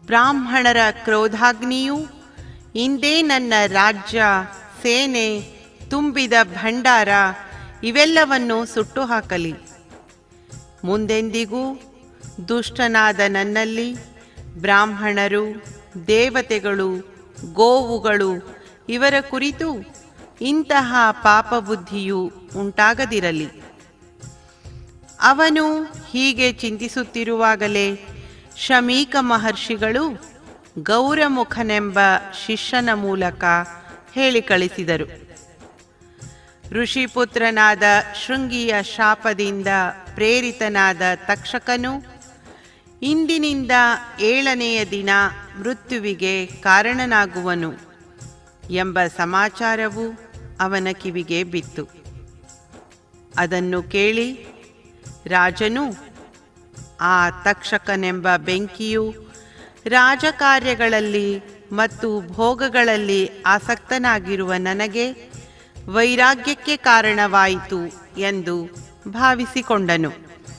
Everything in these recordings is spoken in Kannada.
ಬ್ರಾಹ್ಮಣರ ಕ್ರೋಧಾಗ್ನಿಯು ಇಂದೇ ನನ್ನ ರಾಜ್ಯ, ಸೇನೆ, ತುಂಬಿದ ಭಂಡಾರ ಇವೆಲ್ಲವನ್ನು ಸುಟ್ಟು ಹಾಕಲಿ. ಮುಂದೆಂದಿಗೂ ದುಷ್ಟನಾದ ನನ್ನಲ್ಲಿ ಬ್ರಾಹ್ಮಣರು, ದೇವತೆಗಳು, ಗೋವುಗಳು ಇವರ ಕುರಿತು ಇಂತಹ ಪಾಪಬುದ್ಧಿಯು ಉಂಟಾಗದಿರಲಿ. ಅವನು ಹೀಗೆ ಚಿಂತಿಸುತ್ತಿರುವಾಗಲೇ ಶಮೀಕ ಮಹರ್ಷಿಗಳು ಗೌರಮುಖನೆಂಬ ಶಿಷ್ಯನ ಮೂಲಕ ಹೇಳಿ ಕಳಿಸಿದರು. ಋಷಿಪುತ್ರನಾದ ಶೃಂಗಿಯ ಶಾಪದಿಂದ ಪ್ರೇರಿತನಾದ ತಕ್ಷಕನು ಇಂದಿನಿಂದ 7ನೆಯ ದಿನ ಮೃತ್ಯುವಿಗೆ ಕಾರಣನಾಗುವನು ಎಂಬ ಸಮಾಚಾರವು ಅವನ ಕಿವಿಗೆ ಬಿತ್ತು. ಅದನ್ನು ಕೇಳಿ ರಾಜನು, ಆ ತಕ್ಷಕನೆಂಬ ಬೆಂಕಿಯು ರಾಜಕಾರ್ಯಗಳಲ್ಲಿ ಮತ್ತು ಭೋಗಗಳಲ್ಲಿ ಆಸಕ್ತನಾಗಿರುವ ನನಗೆ ವೈರಾಗ್ಯಕ್ಕೆ ಕಾರಣವಾಯಿತು ಎಂದು ಭಾವಿಸಿಕೊಂಡನು.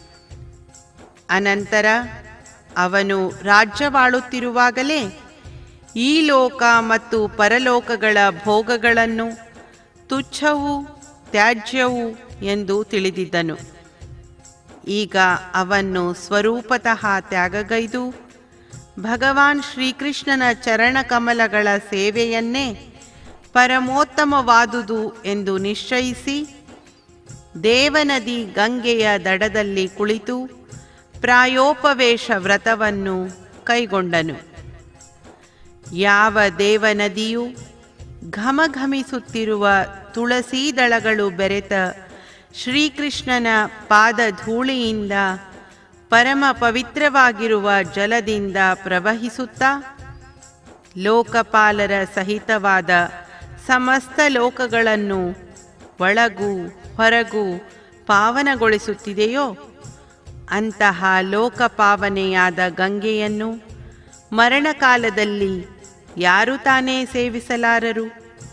ಅನಂತರ ಅವನು ರಾಜ್ಯವಾಳುತ್ತಿರುವಾಗಲೇ ಈ ಲೋಕ ಮತ್ತು ಪರಲೋಕಗಳ ಭೋಗಗಳನ್ನು ತುಚ್ಛವೂ ತ್ಯಾಜ್ಯವೂ ಎಂದು ತಿಳಿದಿದ್ದನು. ಈಗ ಅವನ್ನು ಸ್ವರೂಪತಃ ತ್ಯಾಗಗೈದು ಭಗವಾನ್ ಶ್ರೀಕೃಷ್ಣನ ಚರಣಕಮಲಗಳ ಸೇವೆಯನ್ನೇ ಪರಮೋತ್ತಮವಾದುದು ಎಂದು ನಿಶ್ಚಯಿಸಿ ದೇವನದಿ ಗಂಗೆಯ ದಡದಲ್ಲಿ ಕುಳಿತು ಪ್ರಾಯೋಪವೇಶ ವ್ರತವನ್ನು ಕೈಗೊಂಡನು. ಯಾವ ದೇವನದಿಯು ಘಮಘಮಿಸುತ್ತಿರುವ ತುಳಸೀ ದಳಗಳು ಬೆರೆತ ಶ್ರೀಕೃಷ್ಣನ ಪಾದಧೂಳಿಯಿಂದ ಪರಮ ಪವಿತ್ರವಾಗಿರುವ ಜಲದಿಂದ ಪ್ರವಹಿಸುತ್ತಾ ಲೋಕಪಾಲರ ಸಹಿತವಾದ ಸಮಸ್ತ ಲೋಕಗಳನ್ನು ಒಳಗೂ ಹೊರಗೂ ಪಾವನಗೊಳಿಸುತ್ತಿದೆಯೋ ಅಂತಹ ಲೋಕಪಾವನೆಯಾದ ಗಂಗೆಯನ್ನು ಮರಣಕಾಲದಲ್ಲಿ ಯಾರು ತಾನೇ ಸೇವಿಸಲಾರರು?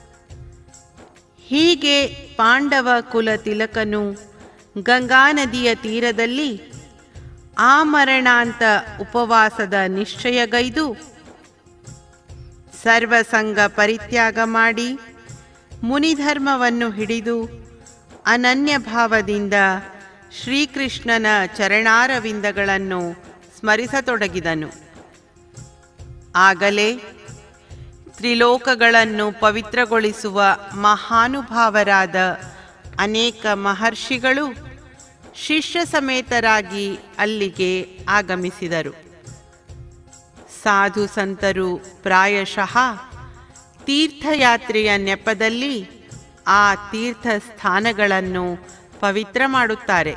ಹೀಗೆ ಪಾಂಡವ ಕುಲ ತಿಲಕನು ಗಂಗಾ ನದಿಯ ತೀರದಲ್ಲಿ ಆಮರಣಾಂತ ಉಪವಾಸದ ನಿಶ್ಚಯಗೈದು ಸರ್ವಸಂಗ ಪರಿತ್ಯಾಗ ಮಾಡಿ ಮುನಿಧರ್ಮವನ್ನು ಹಿಡಿದು ಅನನ್ಯ ಭಾವದಿಂದ ಶ್ರೀಕೃಷ್ಣನ ಚರಣಾರವಿಂದಗಳನ್ನು ಸ್ಮರಿಸತೊಡಗಿದನು. ಆಗಲೇ ತ್ರಿಲೋಕಗಳನ್ನು ಪವಿತ್ರಗೊಳಿಸುವ ಮಹಾನುಭಾವರಾದ ಅನೇಕ ಮಹರ್ಷಿಗಳು ಶಿಷ್ಯ ಸಮೇತರಾಗಿ ಅಲ್ಲಿಗೆ ಆಗಮಿಸಿದರು. ಸಾಧು ಸಂತರು ಪ್ರಾಯಶಃ ತೀರ್ಥಯಾತ್ರೆಯ ನೆಪದಲ್ಲಿ ಆ ತೀರ್ಥ ಸ್ಥಾನಗಳನ್ನು ಪವಿತ್ರ ಮಾಡುತ್ತಾರೆ.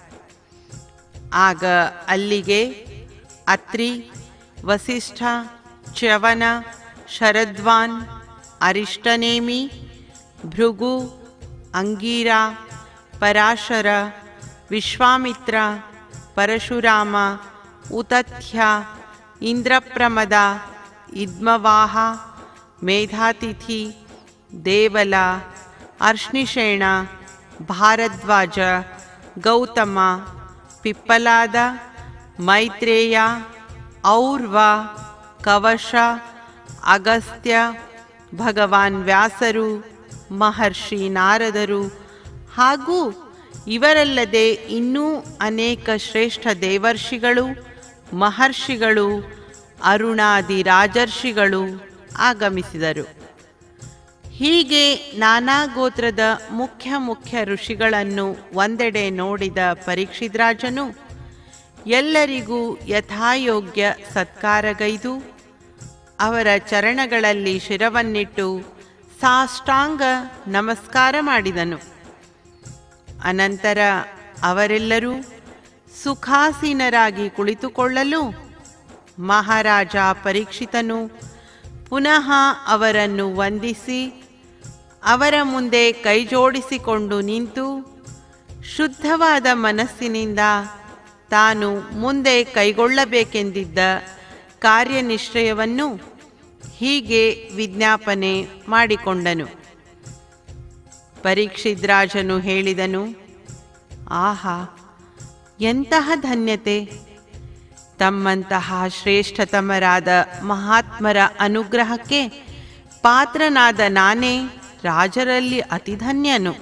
ಆಗ ಅಲ್ಲಿಗೆ ಅತ್ರಿ, ವಸಿಷ್ಠ, ಚ್ಯವನ, ಶರದ್ವಾನ್, ಅರಿಷ್ಟನೇಮಿ, ಭೃಗು, ಅಂಗೀರ, ಪರಾಶರ, ವಿಶ್ವಾಮಿತ್ರ, ಪರಶುರಾಮ, ಉತಥ್ಯ, ಇಂದ್ರಪ್ರಮದ, ಇದ್ಮವಾಹ, ಮೇಧಾತಿಥಿ, ದೇವಲ, ಅರ್ಷ್ಣಿಷೇಣ, ಭಾರದ್ವಾಜ, ಗೌತಮ, ಪಿಪ್ಪಲಾದ, ಮೈತ್ರೇಯ, ಔರ್ವ, ಕವಶ, ಅಗಸ್ತ್ಯ, ಭಗವಾನ್ ವ್ಯಾಸರು, ಮಹರ್ಷಿ ನಾರದರು ಹಾಗೂ ಇವರಲ್ಲದೆ ಇನ್ನೂ ಅನೇಕ ಶ್ರೇಷ್ಠ ದೇವರ್ಷಿಗಳು, ಮಹರ್ಷಿಗಳು, ಅರುಣಾದಿ ರಾಜರ್ಷಿಗಳು ಆಗಮಿಸಿದರು. ಹೀಗೆ ನಾನಾ ಗೋತ್ರದ ಮುಖ್ಯ ಋಷಿಗಳನ್ನು ಒಂದೆಡೆ ನೋಡಿದ ಪರೀಕ್ಷಿದ್ರಾಜನು ಎಲ್ಲರಿಗೂ ಯಥಾಯೋಗ್ಯ ಸತ್ಕಾರಗೈದು ಅವರ ಚರಣಗಳಲ್ಲಿ ಶಿರವನ್ನಿಟ್ಟು ಸಾಷ್ಟಾಂಗ ನಮಸ್ಕಾರ ಮಾಡಿದನು. ಅನಂತರ ಅವರೆಲ್ಲರೂ ಸುಖಾಸೀನರಾಗಿ ಕುಳಿತುಕೊಳ್ಳಲು ಮಹಾರಾಜ ಪರೀಕ್ಷಿತನು ಪುನಃ ಅವರನ್ನು ವಂದಿಸಿ ಅವರ ಮುಂದೆ ಕೈಜೋಡಿಸಿಕೊಂಡು ನಿಂತು ಶುದ್ಧವಾದ ಮನಸ್ಸಿನಿಂದ ತಾನು ಮುಂದೆ ಕೈಗೊಳ್ಳಬೇಕೆಂದಿದ್ದ ಕಾರ್ಯನಿಶ್ಚಯವನ್ನು ಹೀಗೆ ವಿಜ್ಞಾಪನೆ ಮಾಡಿಕೊಂಡನು. ಪರೀಕ್ಷಿದ್ರಾಜನು ಹೇಳಿದನು, ಆಹಾ, ಎಂತಹ ಧನ್ಯತೆ! ತಮ್ಮಂತಹ ಶ್ರೇಷ್ಠತಮರಾದ ಮಹಾತ್ಮರ ಅನುಗ್ರಹಕ್ಕೆ ಪಾತ್ರನಾದ ನಾನೇ ರಾಜರಲ್ಲಿ ಅತಿಧನ್ಯನು.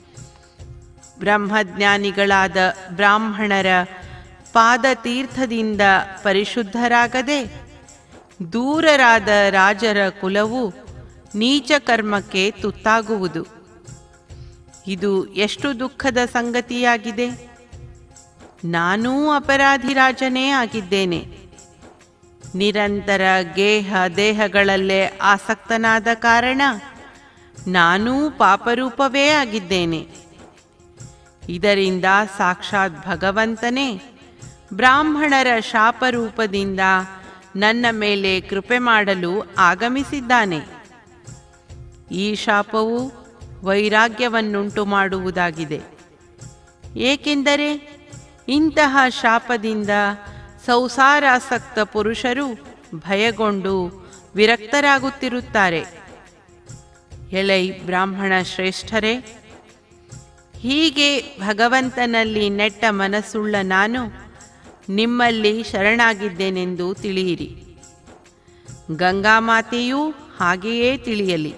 ಬ್ರಹ್ಮಜ್ಞಾನಿಗಳಾದ ಬ್ರಾಹ್ಮಣರ ಪಾದತೀರ್ಥದಿಂದ ಪರಿಶುದ್ಧರಾಗದೆ ದೂರರಾದ ರಾಜರ ಕುಲವು ನೀಚ ಕರ್ಮಕ್ಕೆ ತುತ್ತಾಗುವುದು. ಇದು ಎಷ್ಟು ದುಃಖದ ಸಂಗತಿಯಾಗಿದೆ. ನಾನೂ ಅಪರಾಧಿ ರಾಜನೇ ಆಗಿದ್ದೇನೆ. ನಿರಂತರ ಗೇಹ ದೇಹಗಳಲ್ಲೇ ಆಸಕ್ತನಾದ ಕಾರಣ ನಾನೂ ಪಾಪರೂಪವೇ ಆಗಿದ್ದೇನೆ. ಇದರಿಂದ ಸಾಕ್ಷಾತ್ ಭಗವಂತನೇ ಬ್ರಾಹ್ಮಣರ ಶಾಪರೂಪದಿಂದ ನನ್ನ ಮೇಲೆ ಕೃಪೆ ಮಾಡಲು ಆಗಮಿಸಿದ್ದಾನೆ. ಈ ಶಾಪವು ವೈರಾಗ್ಯವನ್ನುಂಟು ಮಾಡುವುದಾಗಿದೆ. ಏಕೆಂದರೆ ಇಂತಹ ಶಾಪದಿಂದ ಸಂಸಾರಾಸಕ್ತ ಪುರುಷರು ಭಯಗೊಂಡು ವಿರಕ್ತರಾಗುತ್ತಿರುತ್ತಾರೆ. ಎಲೈ ಬ್ರಾಹ್ಮಣ ಶ್ರೇಷ್ಠರೇ, ಹೀಗೆ ಭಗವಂತನಲ್ಲಿ ನೆಟ್ಟ ಮನಸ್ಸುಳ್ಳ ನಾನು ನಿಮ್ಮಲ್ಲಿ ಶರಣಾಗಿದ್ದೇನೆಂದು ತಿಳಿಯಿರಿ. ಗಂಗಾಮಾತೆಯೂ ಹಾಗೆಯೇ ತಿಳಿಯಲಿ.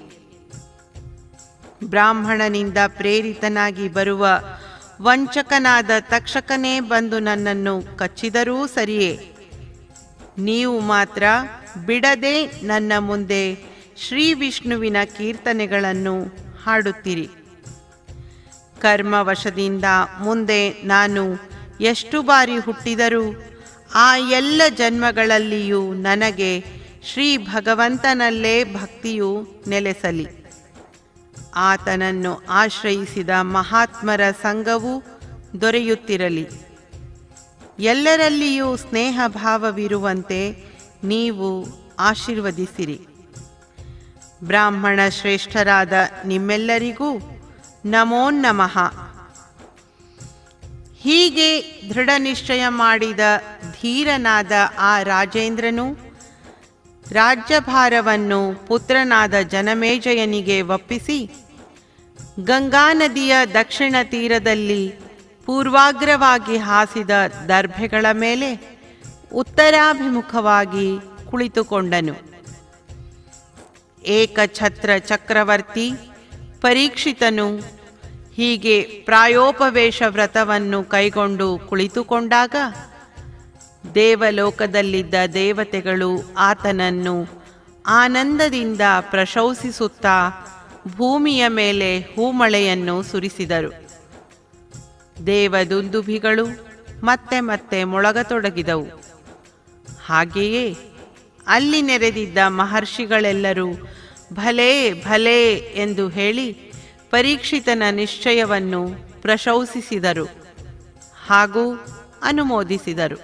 ಬ್ರಾಹ್ಮಣನಿಂದ ಪ್ರೇರಿತನಾಗಿ ಬರುವ ವಂಚಕನಾದ ತಕ್ಷಕನೇ ಬಂದು ನನ್ನನ್ನು ಕಚ್ಚಿದರೂ ಸರಿಯೇ, ನೀವು ಮಾತ್ರ ಬಿಡದೆ ನನ್ನ ಮುಂದೆ ಶ್ರೀ ವಿಷ್ಣುವಿನ ಕೀರ್ತನೆಗಳನ್ನು ಹಾಡುತ್ತೀರಿ. ಕರ್ಮವಶದಿಂದ ಮುಂದೆ ನಾನು ಎಷ್ಟು ಬಾರಿ ಹುಟ್ಟಿದರೂ ಆ ಎಲ್ಲ ಜನ್ಮಗಳಲ್ಲಿಯೂ ನನಗೆ ಶ್ರೀ ಭಗವಂತನಲ್ಲೇ ಭಕ್ತಿಯು ನೆಲೆಸಲಿ. ಆತನನ್ನು ಆಶ್ರಯಿಸಿದ ಮಹಾತ್ಮರ ಸಂಘವು ದೊರೆಯುತ್ತಿರಲಿ. ಎಲ್ಲರಲ್ಲಿಯೂ ಸ್ನೇಹ ಭಾವವಿರುವಂತೆ ನೀವು ಆಶೀರ್ವದಿಸಿರಿ. ಬ್ರಾಹ್ಮಣ ಶ್ರೇಷ್ಠರಾದ ನಿಮ್ಮೆಲ್ಲರಿಗೂ ನಮೋ ನಮಃ. ಹೀಗೆ ದೃಢ ನಿಶ್ಚಯ ಮಾಡಿದ ಧೀರನಾದ ಆ ರಾಜೇಂದ್ರನು ರಾಜ್ಯಭಾರವನ್ನು ಪುತ್ರನಾದ ಜನಮೇಜಯನಿಗೆ ಒಪ್ಪಿಸಿ ಗಂಗಾ ನದಿಯ ದಕ್ಷಿಣ ತೀರದಲ್ಲಿ ಪೂರ್ವಾಗ್ರವಾಗಿ ಹಾಸಿದ ದರ್ಭೆಗಳ ಮೇಲೆ ಉತ್ತರಾಭಿಮುಖವಾಗಿ ಕುಳಿತುಕೊಂಡನು. ಏಕಛತ್ರ ಚಕ್ರವರ್ತಿ ಪರೀಕ್ಷಿತನು ಹೀಗೆ ಪ್ರಾಯೋಪವೇಶ ವ್ರತವನ್ನು ಕೈಗೊಂಡು ಕುಳಿತುಕೊಂಡಾಗ ದೇವಲೋಕದಲ್ಲಿದ್ದ ದೇವತೆಗಳು ಆತನನ್ನು ಆನಂದದಿಂದ ಪ್ರಶಂಸಿಸುತ್ತಾ ಭೂಮಿಯ ಮೇಲೆ ಹೂಮಳೆಯನ್ನು ಸುರಿಸಿದರು. ದೇವದುಂದುಭಿಗಳು ಮತ್ತೆ ಮತ್ತೆ ಮೊಳಗತೊಡಗಿದವು. ಹಾಗೆಯೇ ಅಲ್ಲಿ ನೆರೆದಿದ್ದ ಮಹರ್ಷಿಗಳೆಲ್ಲರೂ ಭಲೇ ಭಲೇ ಎಂದು ಹೇಳಿ ಪರೀಕ್ಷಿತನ ನಿಶ್ಚಯವನ್ನು ಪ್ರಶಂಸಿಸಿದರು ಹಾಗೂ ಅನುಮೋದಿಸಿದರು.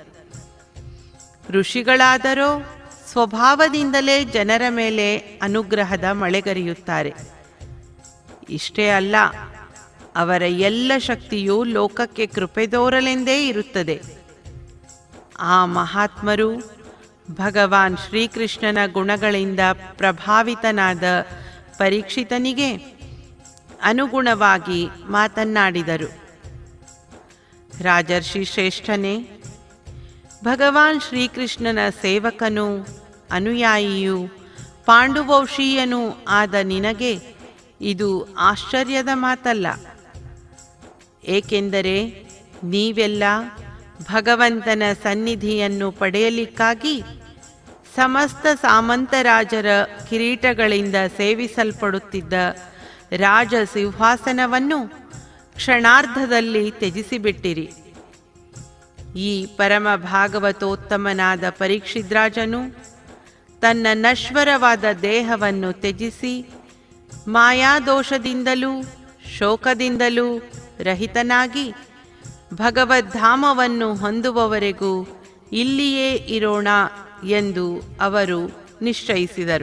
ಋಷಿಗಳಾದರೋ ಸ್ವಭಾವದಿಂದಲೇ ಜನರ ಮೇಲೆ ಅನುಗ್ರಹದ ಮಳೆಗರೆಯುತ್ತಾರೆ. ಇಷ್ಟೇ ಅಲ್ಲ, ಅವರ ಎಲ್ಲ ಶಕ್ತಿಯೂ ಲೋಕಕ್ಕೆ ಕೃಪೆ ತೋರಲೆಂದೇ ಇರುತ್ತದೆ. ಆ ಮಹಾತ್ಮರು ಭಗವಾನ್ ಶ್ರೀಕೃಷ್ಣನ ಗುಣಗಳಿಂದ ಪ್ರಭಾವಿತನಾದ ಪರೀಕ್ಷಿತನಿಗೆ ಅನುಗುಣವಾಗಿ ಮಾತನ್ನಾಡಿದರು. ರಾಜರ್ಷಿ ಶ್ರೇಷ್ಠನೇ, ಭಗವಾನ್ ಶ್ರೀಕೃಷ್ಣನ ಸೇವಕನೂ ಅನುಯಾಯಿಯೂ ಪಾಂಡುವಂಶೀಯನೂ ಆದ ನಿನಗೆ ಇದು ಆಶ್ಚರ್ಯದ ಮಾತಲ್ಲ. ಏಕೆಂದರೆ ನೀವೆಲ್ಲ ಭಗವಂತನ ಸನ್ನಿಧಿಯನ್ನು ಪಡೆಯಲಿಕ್ಕಾಗಿ ಸಮಸ್ತ ಸಾಮಂತರಾಜರ ಕಿರೀಟಗಳಿಂದ ಸೇವಿಸಲ್ಪಡುತ್ತಿದ್ದ ರಾಜ ಸಿಂಹಾಸನವನ್ನು ಕ್ಷಣಾರ್ಧದಲ್ಲಿ ತ್ಯಜಿಸಿಬಿಟ್ಟಿರಿ. ಈ ಪರಮ ಭಾಗವತೋತ್ತಮನಾದ ಪರೀಕ್ಷಿದ್ರಾಜನು ತನ್ನ ನಶ್ವರವಾದ ದೇಹವನ್ನು ತ್ಯಜಿಸಿ ಮಾಯಾದೋಷದಿಂದಲೂ ಶೋಕದಿಂದಲೂ ರಹಿತನಾಗಿ ಭಗವದ್ಧಾಮವನ್ನು ಹೊಂದುವವರೆಗೂ ಇಲ್ಲಿಯೇ ಇರೋಣ ಎಂದು ಅವರು ನಿಶ್ಚಯಿಸಿದರು.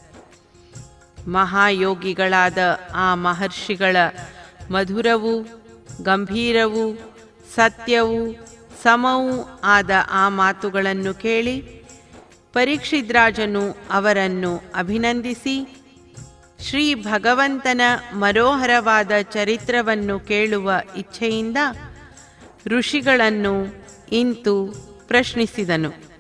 ಮಹಾಯೋಗಿಗಳಾದ ಆ ಮಹರ್ಷಿಗಳ ಮಧುರವೂ ಗಂಭೀರವೂ ಸತ್ಯವೂ ಸಮವೂ ಆದ ಆ ಮಾತುಗಳನ್ನು ಕೇಳಿ ಪರೀಕ್ಷಿದ್ರಾಜನು ಅವರನ್ನು ಅಭಿನಂದಿಸಿ ಶ್ರೀ ಭಗವಂತನ ಮನೋಹರವಾದ ಚರಿತ್ರವನ್ನು ಕೇಳುವ ಇಚ್ಛೆಯಿಂದ ಋಷಿಗಳನ್ನು ಇಂತು ಪ್ರಶ್ನಿಸಿದನು.